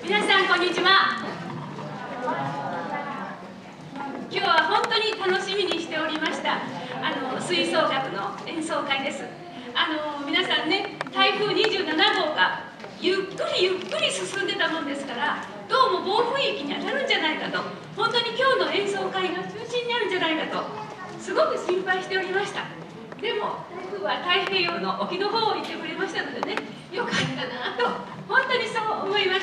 皆さんこんにちは。今日は本当に楽しみにしておりました吹奏楽の演奏会です。皆さんね、台風27号がゆっくり進んでたもんですから、どうも暴風域に当たるんじゃないかと、本当に今日の演奏会が中止になるんじゃないかとすごく心配しておりました。でも台風は太平洋の沖の方を行ってくれましたのでね、よかったなと本当にそう思いました。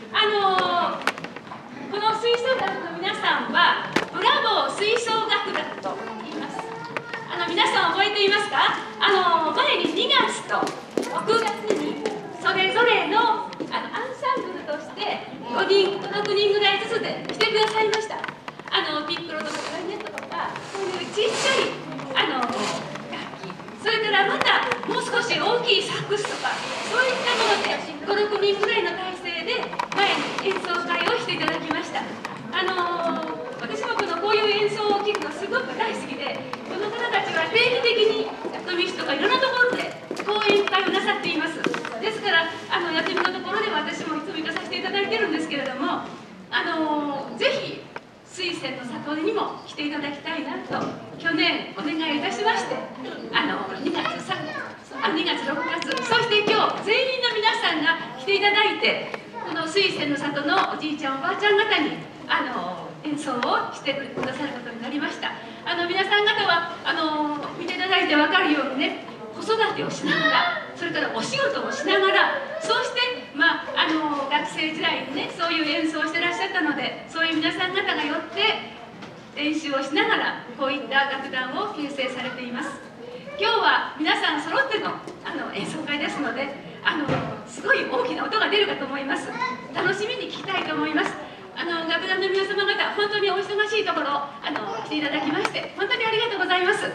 この吹奏楽の皆さんはブラボー吹奏楽団と言います。皆さん覚えていますか？前に2月と6月にそれぞれのアンサンブルとして5人と6人ぐらいずつで来てくださいました。ピッコロとかクラリネットとかそういうちっちゃい楽器、それからまたもう少し大きいサックスとかそういったもので5、6人ぐらいの体制で前に演奏会をしていただきました。私もこういう演奏を聴くのすごく大好きで、この方たちは定期的に富士とかいろんなところで講演会をなさっています。ですからやってみたところで私もいつも行かさせていただいてるんですけれども、ぜひ水仙の里にも来ていただきたいなと去年お願いいたしまして、2月、6月、そして今日全員の皆さんが来ていただいて、この水仙の里のおじいちゃんおばあちゃん方に演奏をしてくださることになりました。皆さん方は見ていただいて分かるようにね、子育てをしながら、それからお仕事をしながら、そうして、学生時代にねそういう演奏をしてらっしゃったので、そういう皆さん方がよって練習をしながらこういった楽団を形成されています。今日は皆さん揃っての演奏会ですので、すごい大きな音が出るかと思います。楽しみに聴きたいと思います。楽団の皆様方、本当にお忙しいところ来ていただきまして本当にありがとうございます。では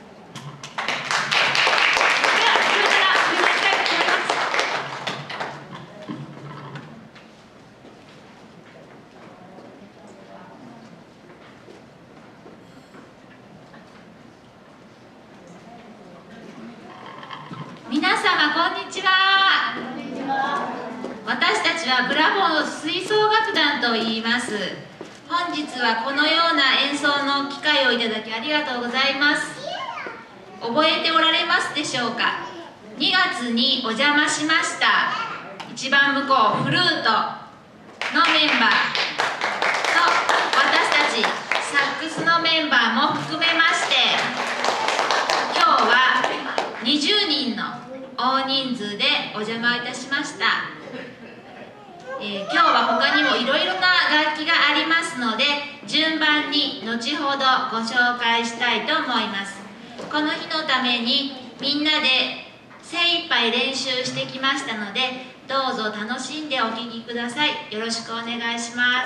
今からお願いしたいと思います。 皆様こんにちは。私たちはブラボー吹奏楽団と言います。本日はこのような演奏の機会をいただきありがとうございます。覚えておられますでしょうか？2月にお邪魔しました一番向こうフルートのメンバーと私たちサックスのメンバーも含めまして、今日は20人の大人数でお邪魔いたしました。今日は他にもいろいろな楽器がありますので、順番に後ほどご紹介したいと思います。この日のためにみんなで精一杯練習してきましたので、どうぞ楽しんでお聴きください。よろしくお願いします。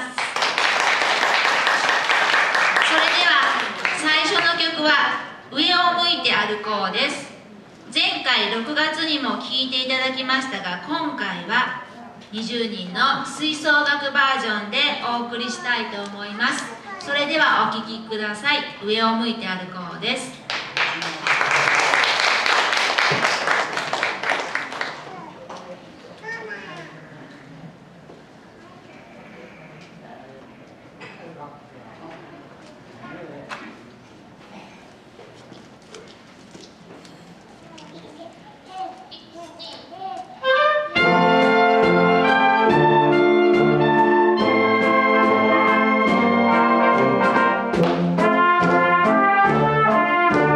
それでは最初の曲は「上を向いて歩こう」です。前回6月にも聴いていただきましたが、今回は20人の吹奏楽バージョンでお送りしたいと思います。それではお聴きください。上を向いて歩こうです。 「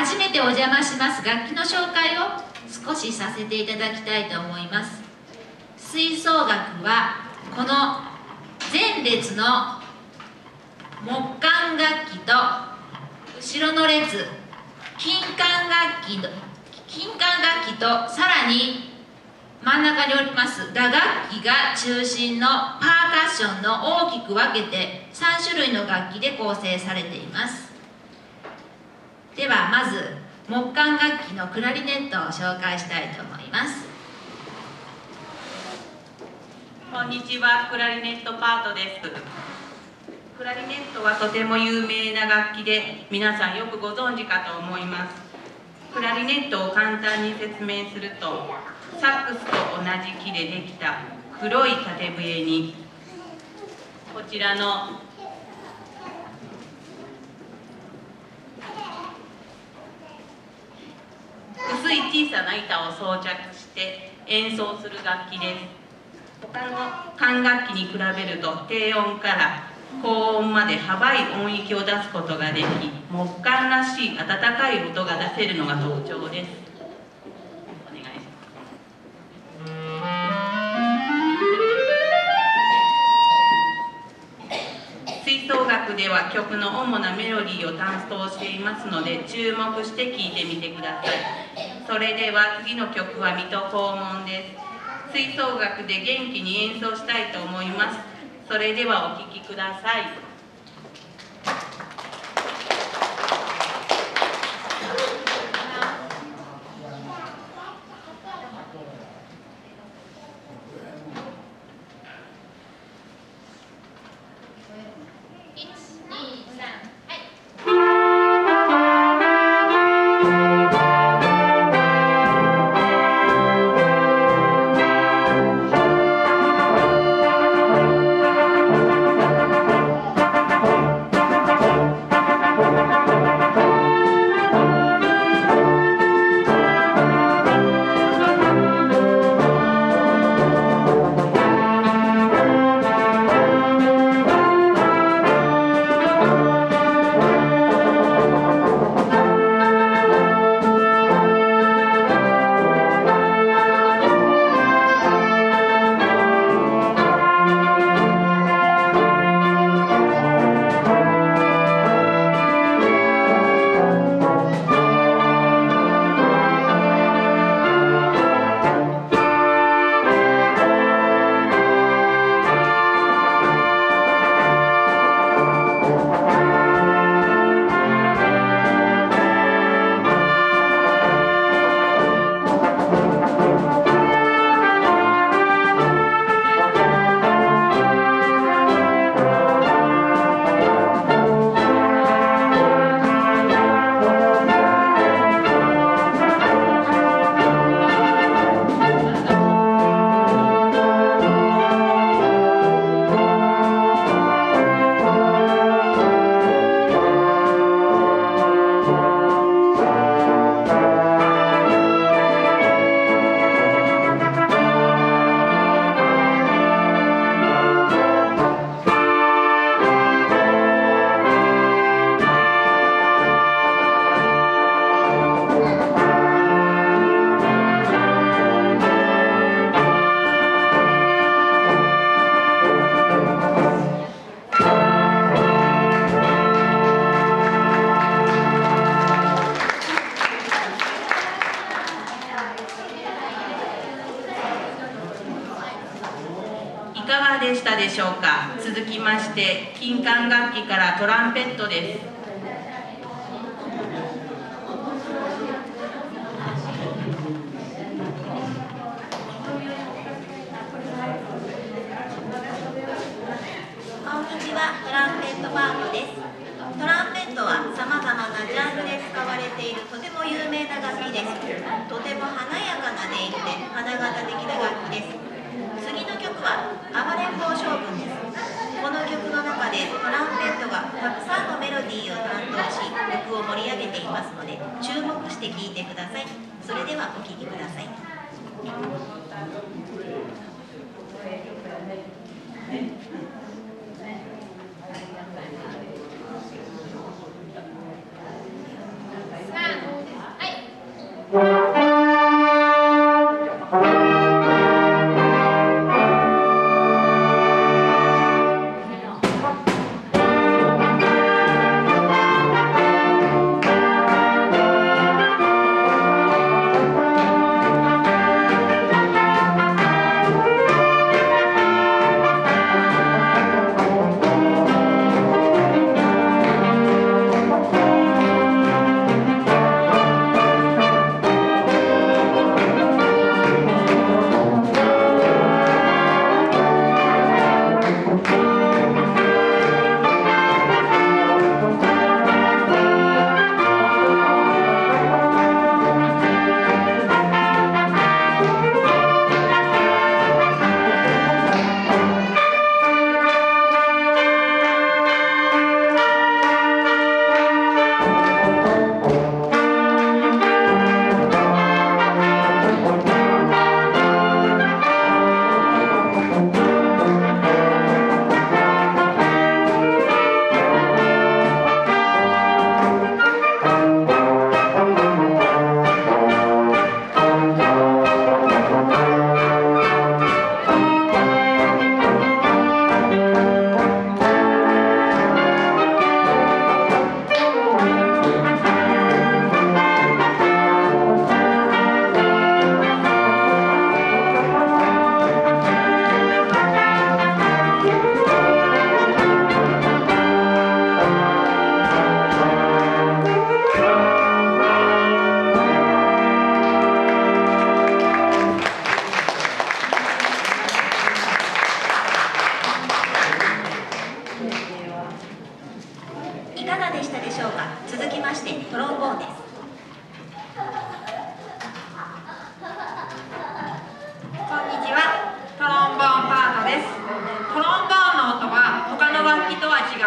初めてお邪魔します楽器の紹介を少しさせていただきたいと思います。吹奏楽はこの前列の木管楽器と後ろの列金管楽器とさらに真ん中におります打楽器が中心のパーカッションの大きく分けて3種類の楽器で構成されています。ではまず木管楽器のクラリネットを紹介したいと思います。 こんにちは、クラリネットパートです。クラリネットはとても有名な楽器で皆さんよくご存知かと思います。クラリネットを簡単に説明すると、サックスと同じ木でできた黒い縦笛にこちらの薄い小さな板を装着して演奏する楽器です。他の管楽器に比べると低音から高音まで幅い音域を出すことができ、木管らしい温かい音が出せるのが特徴です。お願いします。吹奏楽では曲の主なメロディーを担当していますので注目して聴いてみてください。それでは次の曲は水戸黄門です。吹奏楽で元気に演奏したいと思います。それではお聴きください。いかがでしたでしょうか。続きまして金管楽器からトランペットです。 こんにちは、トランペットパートです。トランペットはさまざまなジャンルで使われているとても有名な楽器です。とても華やかな音色で花形的な楽器です。次の曲は暴れん坊将軍です。この曲の中でトランペットがたくさんのメロディーを担当し曲を盛り上げていますので注目して聴いてください。それではお聴きください。 3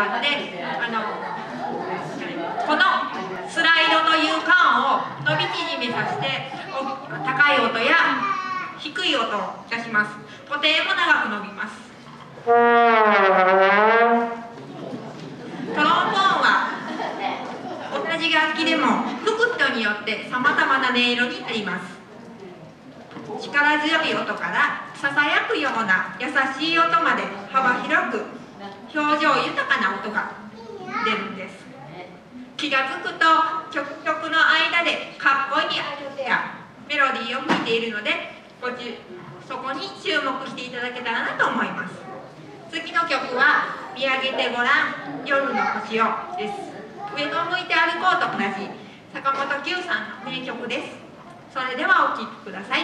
あって、このスライドという管を伸び縮みさせて高い音や低い音を出します。とても長く伸びます。トロンボーンは同じ楽器でも吹く人によってさまざまな音色になります。力強い音からささやくような優しい音まで幅広く表情豊かな音が出るんです。気が付くと曲の間でかっこいい音やメロディーを吹いているのでそこに注目していただけたらなと思います。次の曲は「見上げてごらん夜の星を」です。上を向いて歩こうと同じ坂本九さんの名曲です。それではお聴きください。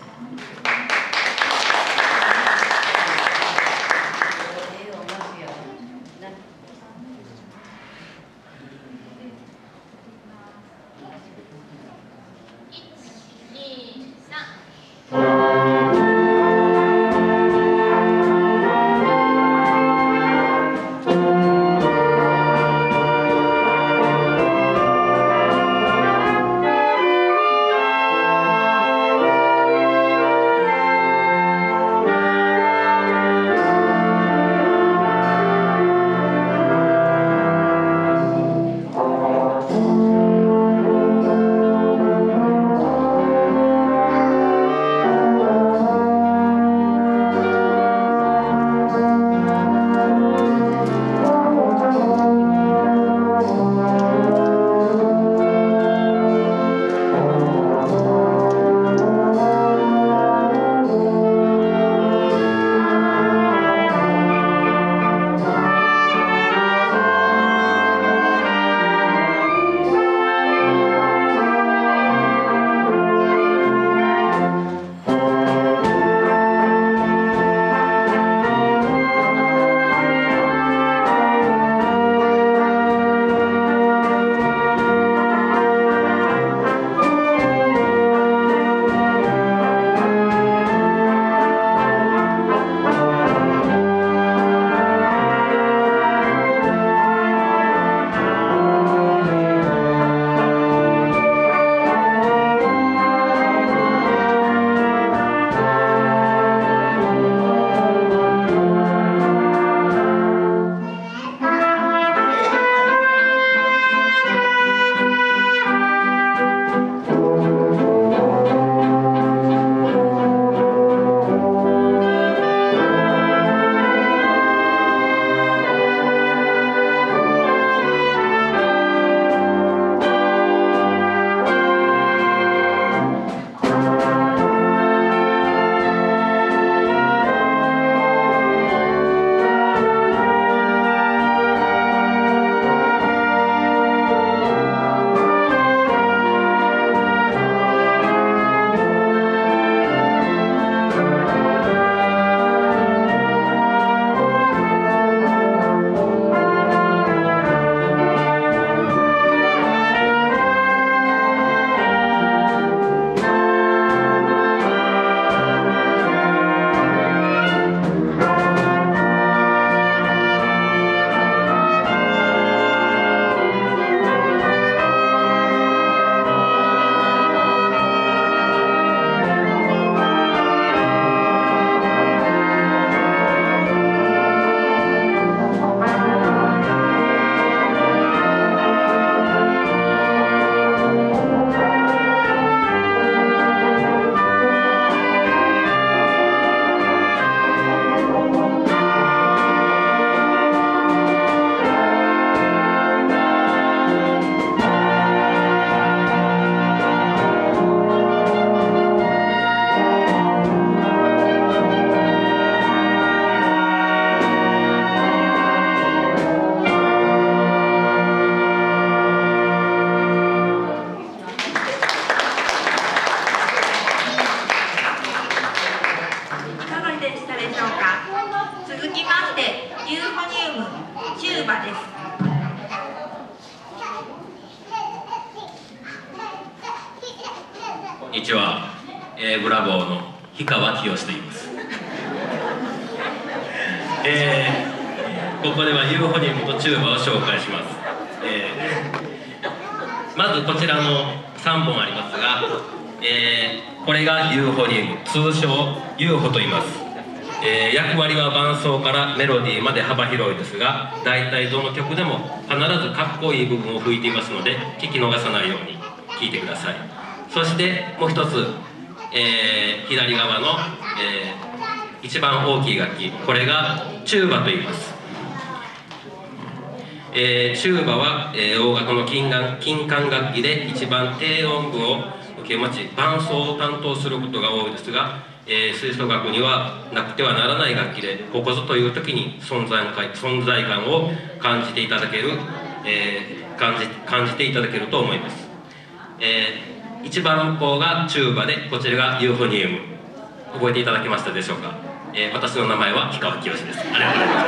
にちは、ブラボーの氷川きよしと言います。 ここではユーフォニウムとチューバを紹介します。まずこちらの3本ありますが、これがユーフォニウム、通称ユーフォと言います。役割は伴奏からメロディーまで幅広いですが、大体どの曲でも必ずかっこいい部分を吹いていますので、聞き逃さないように聴いてください。そしてもう一つ、左側の、一番大きい楽器、これがチューバと言います。チューバは、大楽の金管楽器で一番低音部を受け持ち、伴奏を担当することが多いですが、吹奏楽にはなくてはならない楽器で、ここぞという時に存在感を感じていただける、感じていただけると思います。一番方がチューバで、こちらがユーフォニウム。覚えていただけましたでしょうか。私の名前は氷川きよしです。ありがとうございます。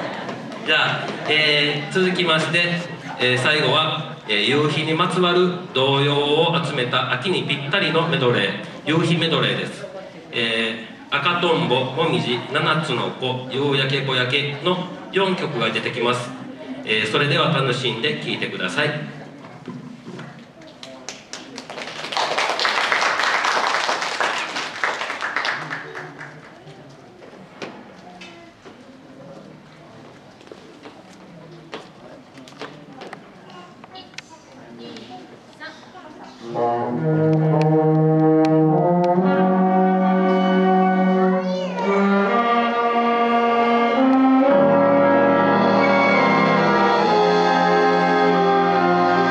じゃあ、続きまして、最後は、夕日にまつわる童謡を集めた秋にぴったりのメドレー、夕日メドレーです。赤とんぼ、もみじ、七つの子、夕焼け小焼けの4曲が出てきます。それでは楽しんで聴いてください。 「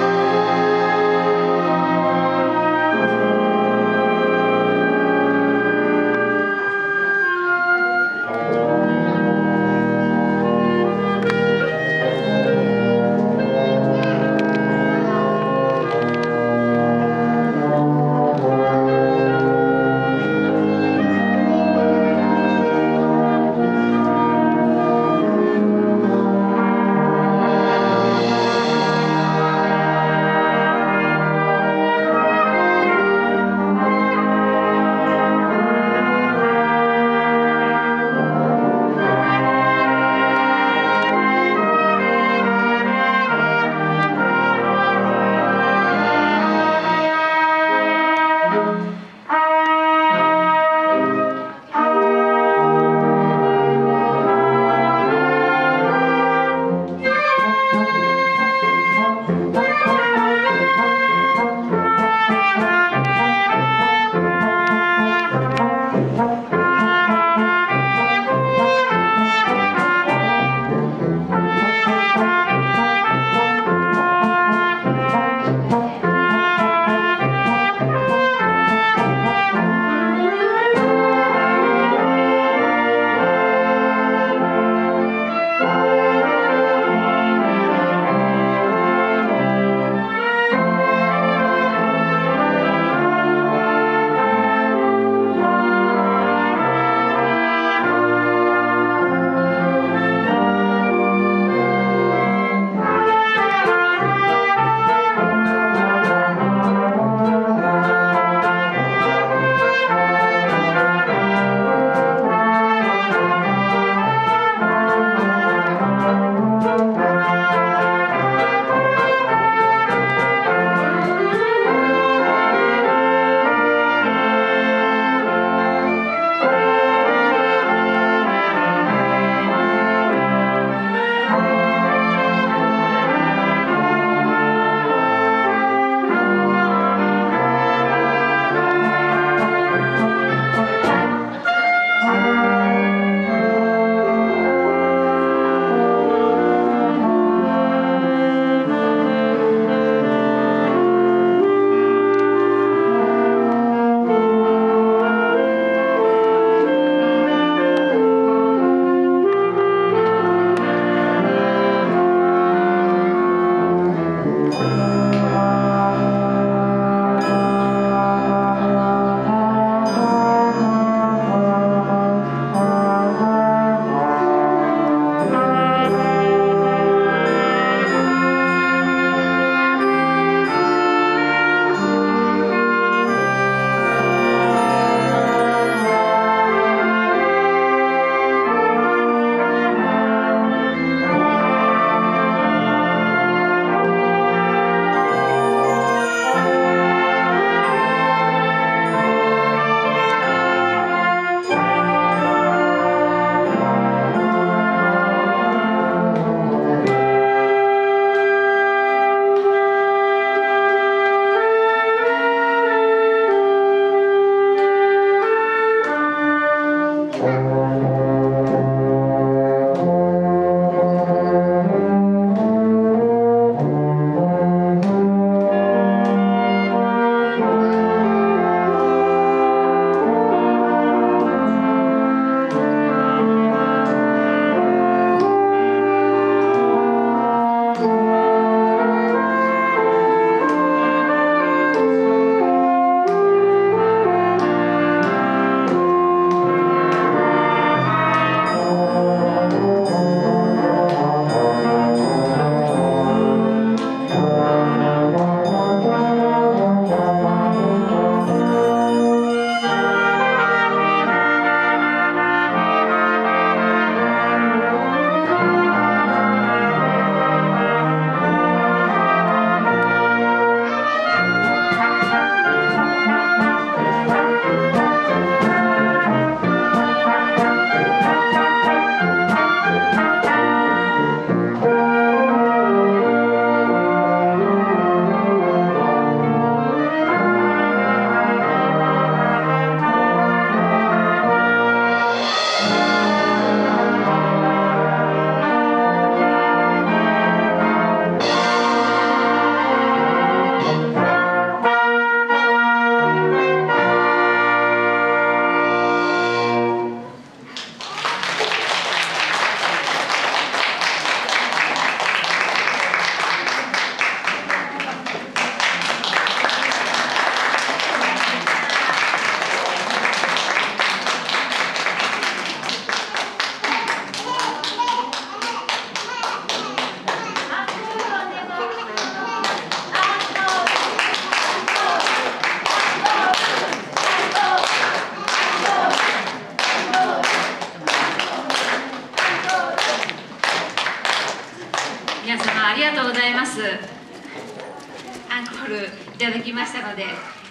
ありがとうございます。アンコールいただきましたので、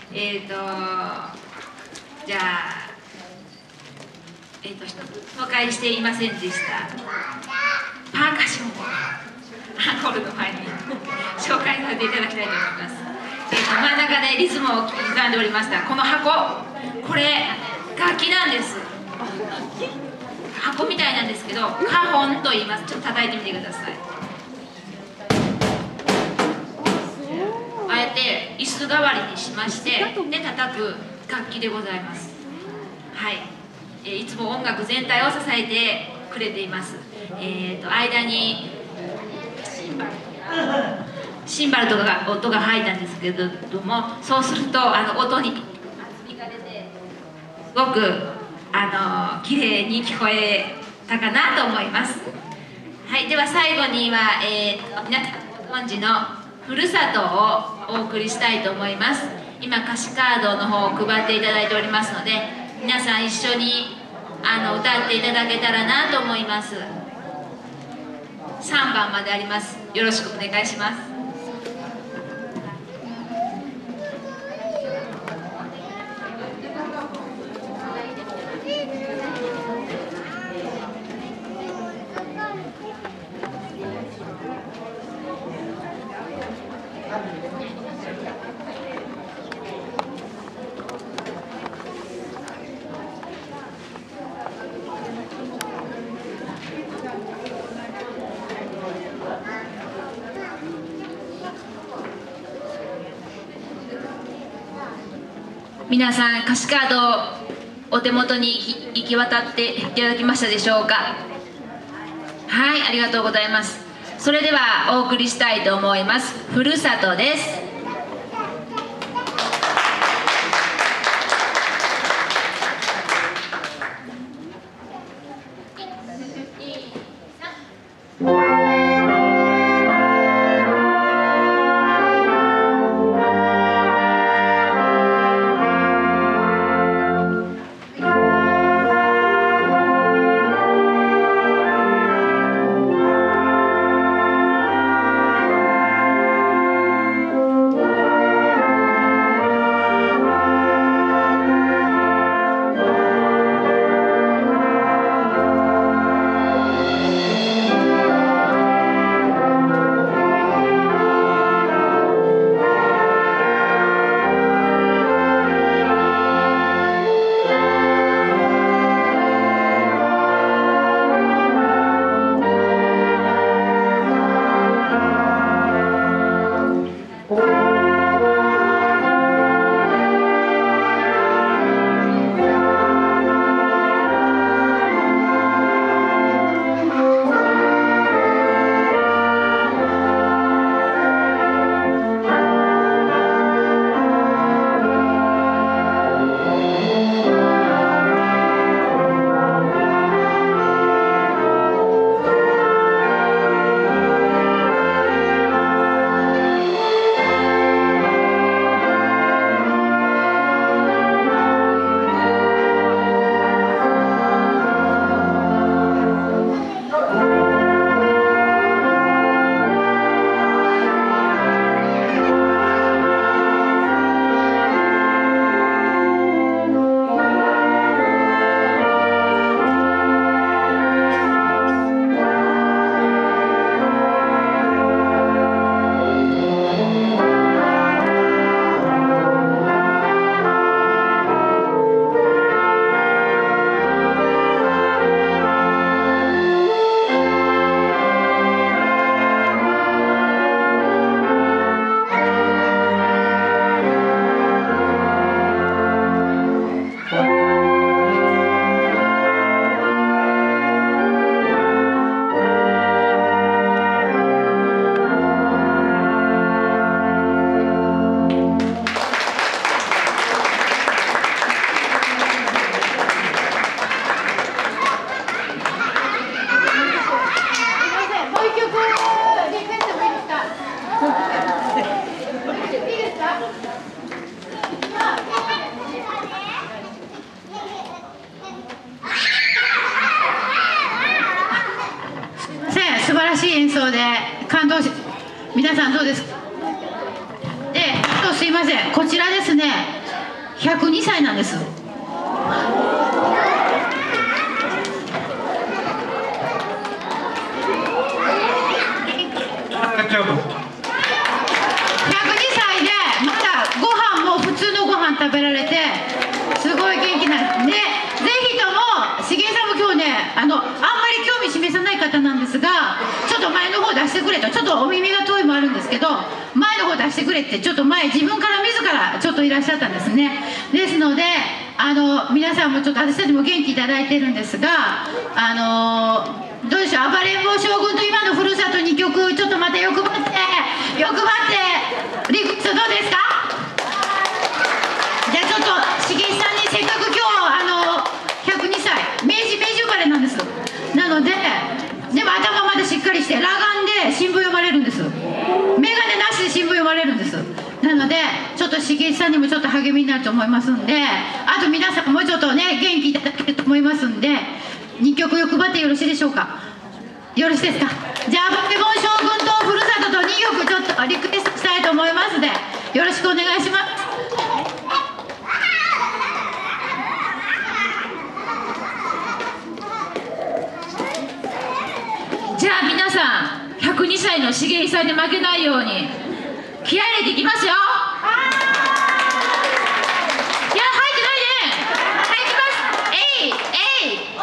じゃあ、一つ紹介していませんでしたパーカッションをアンコールの前に紹介させていただきたいと思います。真ん中でリズムを刻んでおりましたこの箱、これ楽器なんです。箱みたいなんですけど、カホンと言います。ちょっと叩いてみてください。あえて椅子代わりにしましてで叩く楽器でございます。はい、いつも音楽全体を支えてくれています。間にシンバルとかが音が入ったんですけれども、そうすると音に弾かれてすごく綺麗に聞こえたかなと思います。はい、では最後には、皆さんご存知のふるさとをお送りしたいと思います。今歌詞カードの方を配っていただいておりますので、皆さん一緒に歌っていただけたらなと思います。3番まであります。よろしくお願いします。皆さん歌詞カードをお手元に行き渡っていただきましたでしょうか。はい、ありがとうございます。それではお送りしたいと思います。ふるさとです。 素晴らしい演奏で感動し皆さんどうですか？すいません、こちらですね、102歳なんです。102歳でまだご飯も普通のご飯食べられてすごい元気なんで、ぜひとも茂さんも今日ね、あんまり興味示さない方なんですが、ちょっと前の方出してくれと、ちょっとお耳が遠いもあるんですけど、前の方出してくれって、ちょっと前自分から自らちょっといらっしゃったんですね。ですので皆さんもちょっと私たちも元気いただいてるんですが、どうでしょう、暴れん坊将軍と今のふるさと2曲、ちょっとまた欲張ってリクエストどうですか？じゃあちょっと茂さんにせっかく今日102歳明治生まれなんです。なのででも頭までしっかりして裸眼で新聞読まれるんです。眼鏡なしで新聞読まれるんです。なのでちょっと茂さんにもちょっと励みになると思いますんで、あと皆さんもちょっとね元気いただけると思いますんで、2曲欲張ってよろしいでしょうか？よろしいですか？じゃあ暴れん坊将軍とふるさとと2曲ちょっとリクエストしたいと思いますので、よろしくお願いします。 じゃあ皆さん、102歳の茂井さんに負けないように気合い入れていきますよ。いや、入ってないね。はい、いきます。えいえい。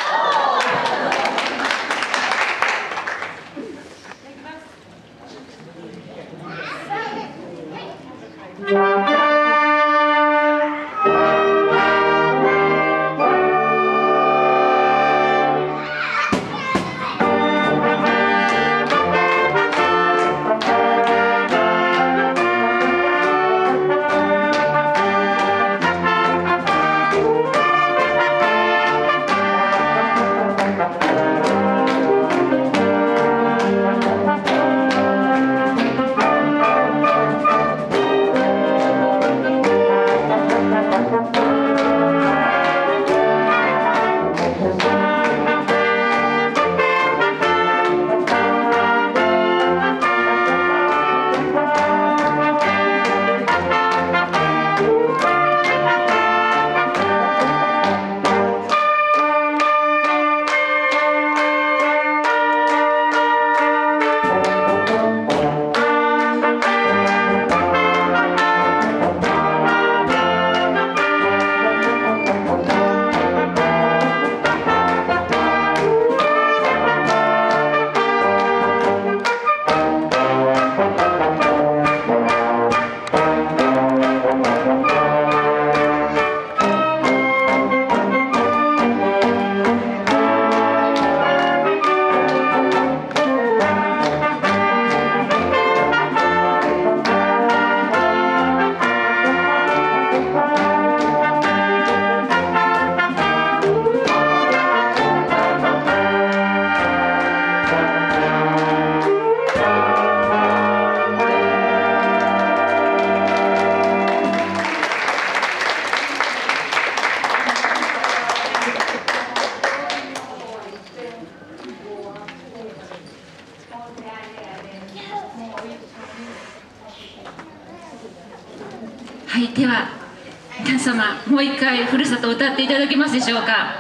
はい、では皆様もう一回ふるさとを歌っていただけますでしょうか。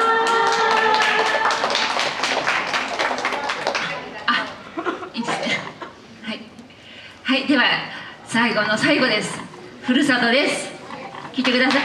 いいですね。はい、はい、では最後の最後です。ふるさとです。聴いてください。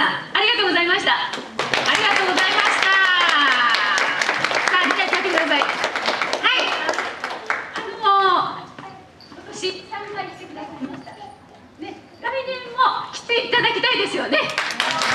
さんありがとうございました。 ありがとうございました。さあ、じゃあ立ってください。はい。 今年参拝してくださいましたね。来年も来ていただきたいですよね。どうぞよ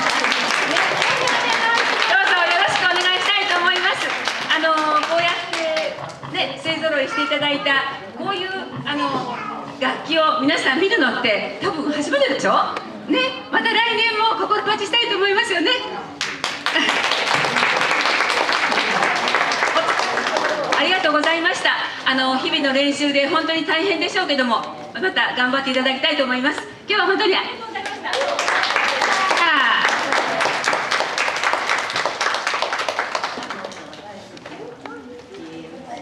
ろしくお願いしたいと思います。こうやってね勢ぞろいしていただいたこういう楽器を皆さん見るのって多分初めてでしょ。ね、また来年も心待ちしたいと思いますよね。ありがとうございました。日々の練習で本当に大変でしょうけども、また頑張っていただきたいと思います。今日は本当にありがとうございました。